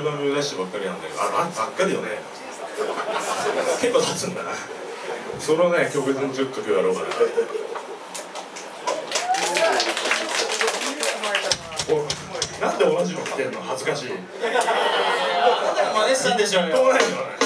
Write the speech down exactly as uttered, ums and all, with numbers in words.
ルバム出してばっかりなんだけど、あ、ばっかりよね。結構経つんだな。そのね、曲でちょっと今日やろうかな。お、なんで同じの着てんの？恥ずかしい。 真似したんでしょうよ。 しょうがないよね。